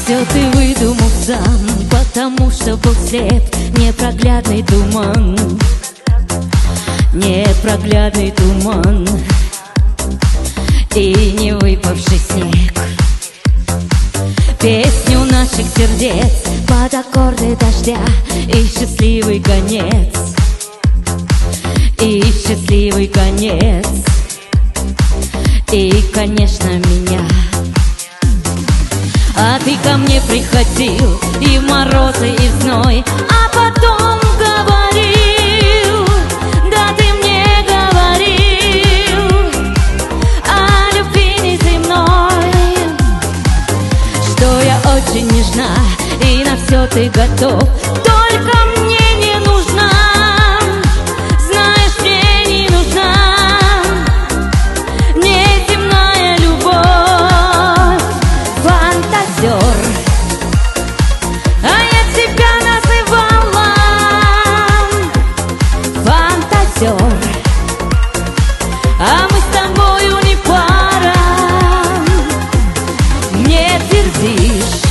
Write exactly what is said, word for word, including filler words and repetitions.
Все ты выдумал сам, потому что был слеп. Непроглядный туман, непроглядный туман и не выпавший снег. Песню наших сердец под аккорды дождя и счастливый конец, и счастливый конец, и, конечно, меня. А ты ко мне приходил и в морозы, и в зной, а потом говорил, да ты мне говорил о любви неземной, что я очень нежна и на все ты готов, только мне не нужна, знаешь, мне не нужна неземная любовь. Фантазер, а я тебя называла фантазер, а мы с тобою не пара. Мне твердишь,